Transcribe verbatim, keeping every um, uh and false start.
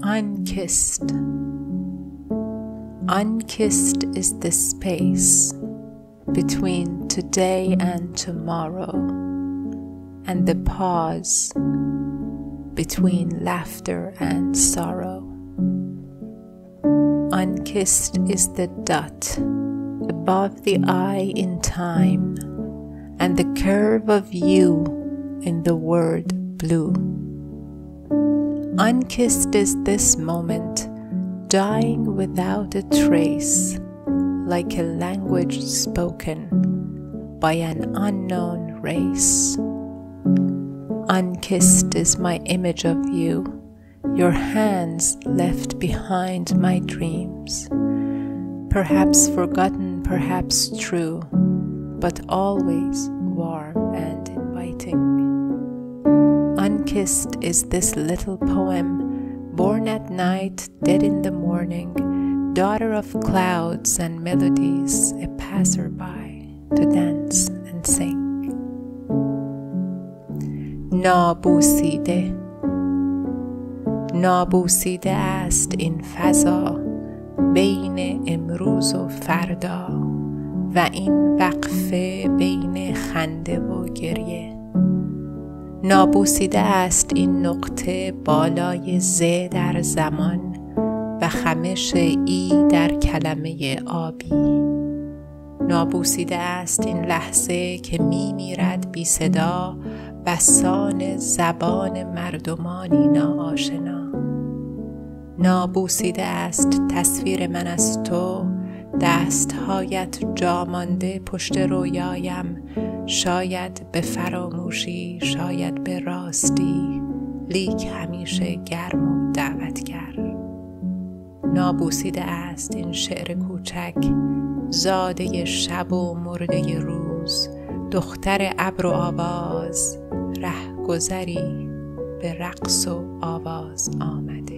Unkissed. Unkissed is the space between today and tomorrow, and the pause between laughter and sorrow. Unkissed is the dot above the I in time, and the curve of you in the word blue. Unkissed is this moment, dying without a trace, like a language spoken by an unknown race. Unkissed is my image of you, your hands left behind my dreams, perhaps forgotten, perhaps true, but always warm and inviting. Unkissed is this little poem, born at night, dead in the morning, daughter of clouds and melodies, a passerby to dance and sing. نابوسیده نابوسیده است این فضا بین امروز و فردا و این وقفه بین خنده و گریه. نابوسیده است این نقطه بالای ز در زمان و خمش ای در کلمه آبی. نابوسیده است این لحظه که می میرد بی صدا بسان زبان مردمانی ناآشنا. نابوسیده است تصویر من از تو، دستهایت جا مانده پشت رویایم، شاید به فراموشی، شاید به راستی، لیک همیشه گرم و دعوتگر. نابوسیده است این شعر کوچک، زاده شب و مرده روز، دختر ابر و آواز، رهگذری به رقص و آواز آمده.